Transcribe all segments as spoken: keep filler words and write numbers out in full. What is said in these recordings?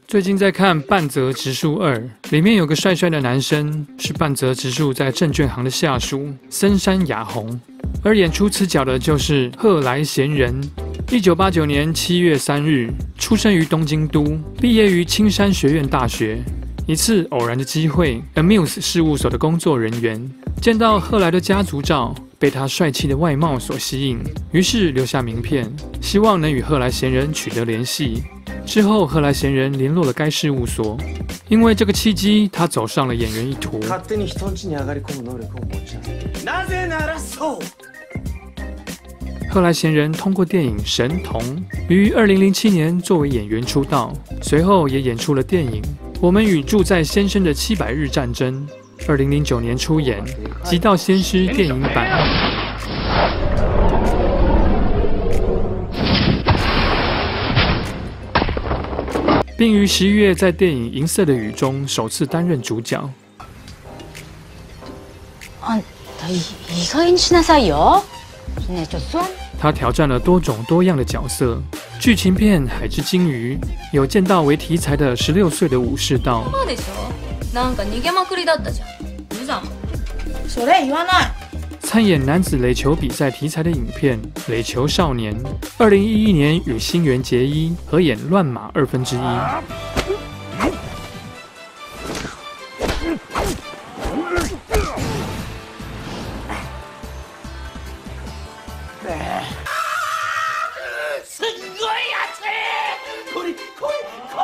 最近在看《半泽直树二》，里面有个帅帅的男生，是半泽直树在证券行的下属森山雅弘，而演出此角的就是贺来贤人。一九八九年七月三日，出生于东京都，毕业于青山学院大学。一次偶然的机会 ，Amuse 事务所的工作人员见到贺来的家族照，被他帅气的外貌所吸引，于是留下名片，希望能与贺来贤人取得联系。之后，贺来贤人联络了该事务所，因为这个契机，他走上了演员一途。贺来贤人通过电影《神童》于二零零七年作为演员出道，随后也演出了电影《我们与住在先生的七百日战争》，二零零九年出演《极道先师》电影版。并于十一月在电影《银色的雨》中首次担任主角。 あんたいい加減にしなさいよ。ねえちょっと座。 他挑戰了多種多樣的角色，劇情片《海之鯨魚》有劍道為題材的十六歲的武士道。 そうでしょ。なんか逃げまくりだったじゃん。無様。 それ言わない。 參演男子壘球比賽題材的影片《壘球少年》，二零一一年與新垣結衣合演《亂馬二分之一》。 すっごい熱い！これこれこ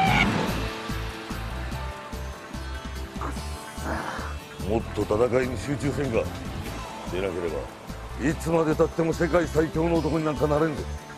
れ！もっと戦いに集中せんか。でなければいつまでたっても世界最強の男になんかなれんぞ。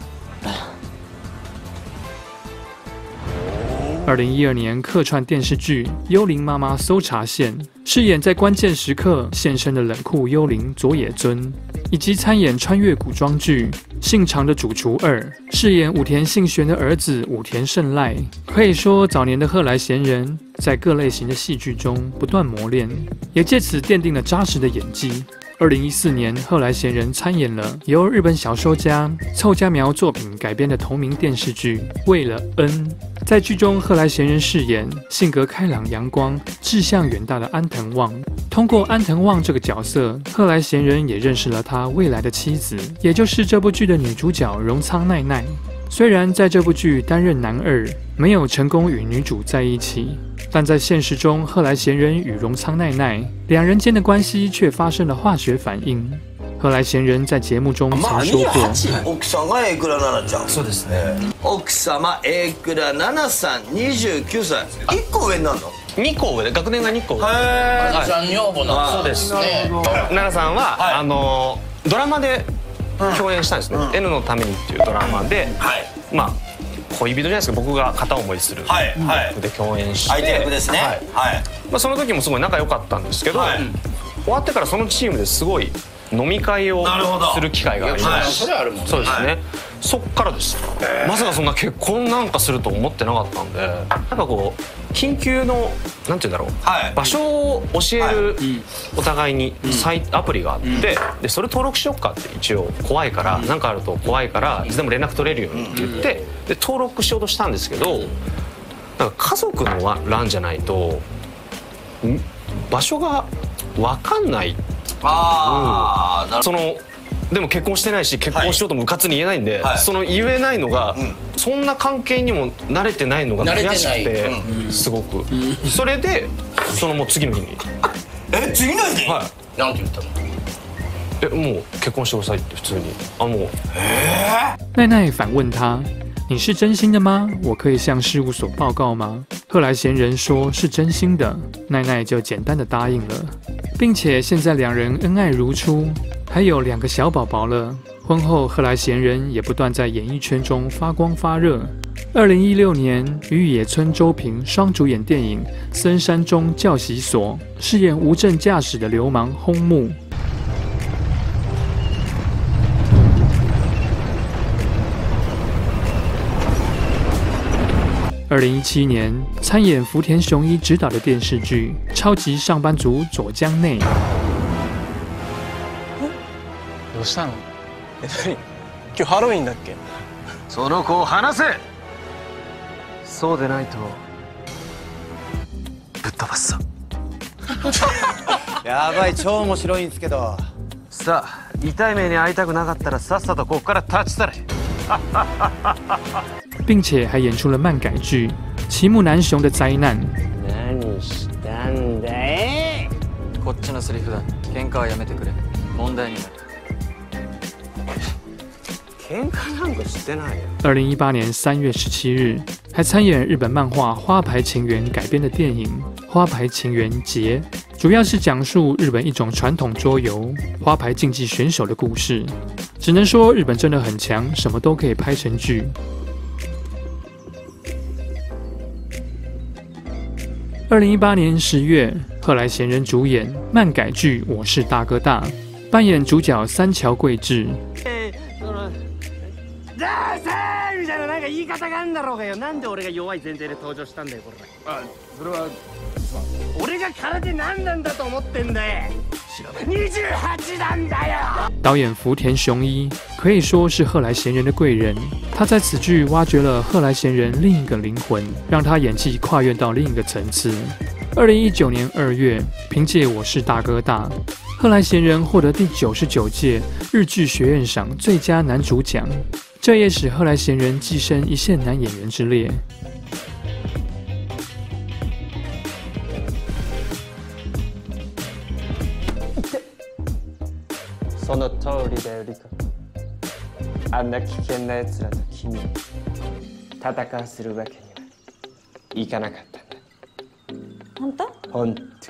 二零一二年客串电视剧《幽灵妈妈搜查线》，饰演在关键时刻现身的冷酷幽灵佐野尊，以及参演穿越古装剧《姓长的主厨二》，饰演武田信玄的儿子武田胜赖。可以说，早年的贺来贤人在各类型的戏剧中不断磨练，也借此奠定了扎实的演技。二零一四年，贺来贤人参演了由日本小说家凑佳苗作品改编的同名电视剧《为了恩》。在剧中，贺来贤人饰演性格开朗、阳光、志向远大的安藤望。通过安藤望这个角色，贺来贤人也认识了他未来的妻子，也就是这部剧的女主角荣仓奈奈。虽然在这部剧担任男二，没有成功与女主在一起，但在现实中，贺来贤人与荣仓奈奈两人间的关系却发生了化学反应。贺来贤人在节目中曾说过：“ 奥さんが榮倉奈々ちゃん。そうですね。奥様榮倉奈々さん、二十九歳。一個上になるの？ 二個上で学年が二個上。 へえ。 じゃあ女房の。そうですね。奈々さんはあのドラマで共演したんですね。N のためにっていうドラマで、まあ恋人じゃないですか、僕が片思いする役で共演して、 相手役ですね。はい。 まあその時もすごい仲良かったんですけど、終わってからそのチームですごい飲み会をする機会がありまして、そうですね。そっからです。まさかそんな結婚なんかすると思ってなかったんで、なんかこう緊急のなんて言うんだろう、場所を教えるお互いにサイアプリがあって、でそれ登録しよっかって一応怖いからなんかあると怖いからいつでも連絡取れるようにって言ってで登録しようとしたんですけど、なんか家族の欄じゃないと場所が分かんない。 ああ、 そのでも結婚してないし結婚しようともうかつに言えないんで、はい、その言えないのが、うん、そんな関係にも慣れてないのが悔しくて、うん、すごく、うん、それでそのもう次の日にえ次の日に、 はい、なんて言ったの？えもう結婚してくださいって普通にあもうえ奈奈反问他：“你是真心的吗？我可以向事务所报告吗？”贺来贤人说是真心的，奈奈就简单的答应了，并且现在两人恩爱如初。还有两个小宝宝了。婚后，贺来贤人也不断在演艺圈中发光发热。二零一六年，与野村周平双主演电影《森山中教习所》，饰演无证驾驶的流氓轰木。二零一七年，参演福田雄一执导的电视剧《超级上班族佐江内》。 どうしたの？え、何？今日ハロウィンだっけ？ その子を離せ！ そうでないとぶっ飛ばすぞ。 やばい、超面白いんですけど。 さあ、痛い目に遭いたくなかったらさっさとここから立ち去れ。 并且还演出了漫改剧《齐木楠雄的灾難》。 何したんだい？ こっちのセリフだ。喧嘩はやめてくれ。問題になる。 喧嘩なんかしてないよ。 二零一八年三月十七日，还参演日本漫画《花牌情缘》改编的电影《花牌情缘劫》，主要是讲述日本一种传统桌游花牌竞技选手的故事。只能说日本真的很强，什么都可以拍成剧。二零一八年十月，贺来贤人主演漫改剧《我是大哥大》，扮演主角三桥贵志。 ダーサーみたいななんか言い方があんだろうがよ。なんで俺が弱い前提で登場したんだよこれ。あ、それは俺が空手何なんだと思ってんだよ。二十八段だよ。 导演福田雄一可以说是贺来贤人的贵人，他在此剧挖掘了贺来贤人另一个灵魂，让他演技跨越到另一个层次。二零一九年二月，凭借《我是大哥大》，贺来贤人获得第九十九届日剧学院赏最佳男主奖，这也使贺来贤人跻身一线男演员之列。 その通りだよリカ。あんな危険な奴らと君戦わせるわけにはいかなかったんだ。 本当？ 本当。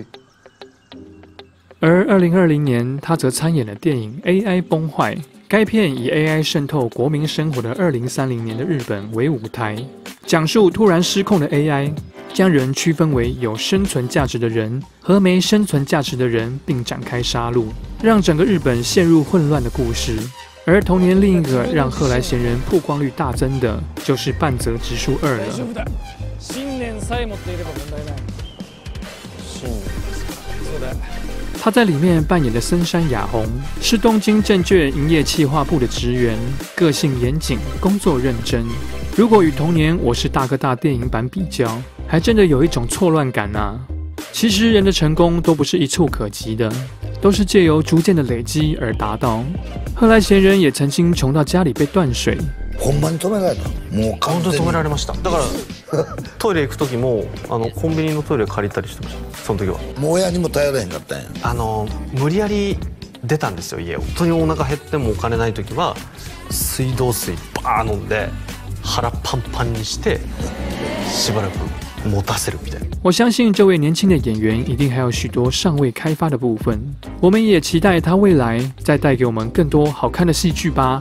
而二零二零年，他则参演了电影《A I 崩坏》。该片以 A I 渗透国民生活的二零三零年的日本为舞台，讲述突然失控的 A I 将人区分为有生存价值的人和没生存价值的人，并展开杀戮，让整个日本陷入混乱的故事。而同年另一个让贺来贤人曝光率大增的，就是《半泽直树二》了。 信念さえ持っていれば問題ない。 信念ですか。 そうだ。 他在里面扮演的森山雅弘是东京证券营业企划部的职员，个性严谨，工作认真。如果与同年《我是大哥大》电影版比较，还真的有一种错乱感啊。其实人的成功都不是一触可及的，都是借由逐渐的累积而达到。贺来贤人也曾经穷到家里被断水。 ほんまに止められた。もう本当に止められました。だからトイレ行く時もあのコンビニのトイレ借りたりしてました。その時は。 もう親にも頼れへんかったんや。 あの無理やり出たんですよ家を。本当にお腹減ってもお金ない時は水道水バー飲んで腹パンパンにしてしばらく持たせるみたいな。 我相信这位年轻的演员一定还有许多尚未开发的部分，我们也期待他未来再带给我们更多好看的戏剧吧。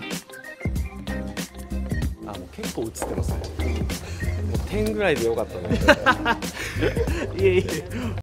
結構映ってますね。もう点ぐらいでよかったね。いえいえ。